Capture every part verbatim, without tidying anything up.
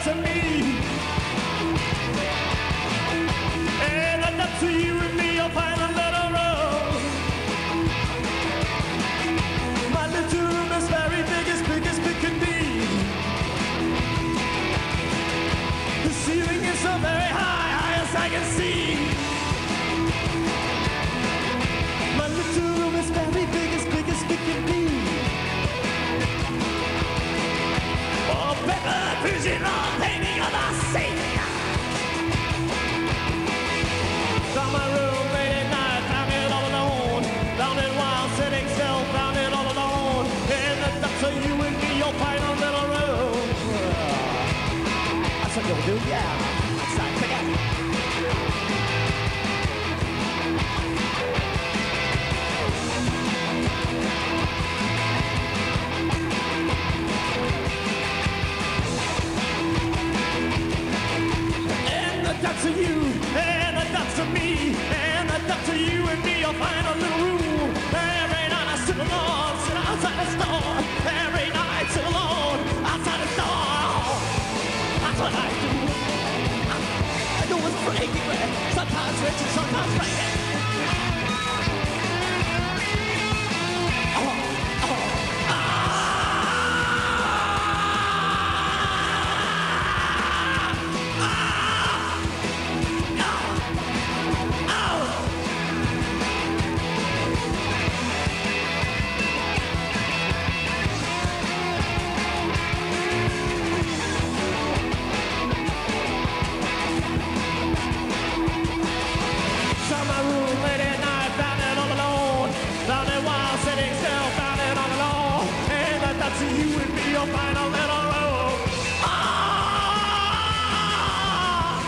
that's of me. And that's of you and me, you'll find a little room. My little room is very big, as big as big can be. The ceiling is so very high, high as I can see. My little room is very big, as big as big can be. Oh, paper, vision, or painting of the sea. Found my room late at night, found it all alone. Found it while sitting still, found it all alone. In the depths of you and me, you'll find a little room. That's what you'll do, yeah. That's right, check it out. That's of you, and that's of me, and that's of you and me. You'll find a little room. Every night I sit alone, sit outside the store. Every night I sit alone, outside the store. That's what I do. I, I do what's breaking, sometimes rich and sometimes breaking. Oh, oh, ah. You and me, you'll find a little room. Ah!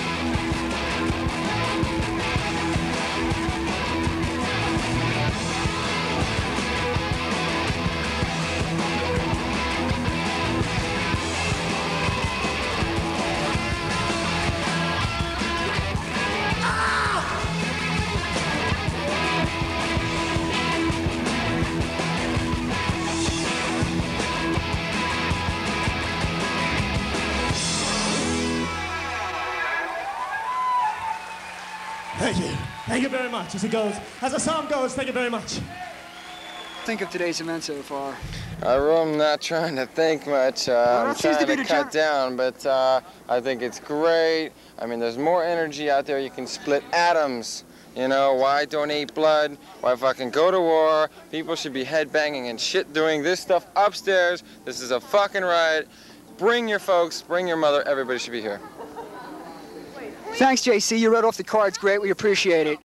Thank you. Thank you very much. As it goes, as the song goes, thank you very much. Think of today's event so far. Uh, I'm not trying to think much. Uh, I'm trying to, to cut down, but uh, I think it's great. I mean, there's more energy out there. You can split atoms. You know, why donate blood? Why fucking go to war? People should be headbanging and shit doing this stuff upstairs. This is a fucking riot. Bring your folks, bring your mother. Everybody should be here. Thanks, J C. You read off the cards great. We appreciate it.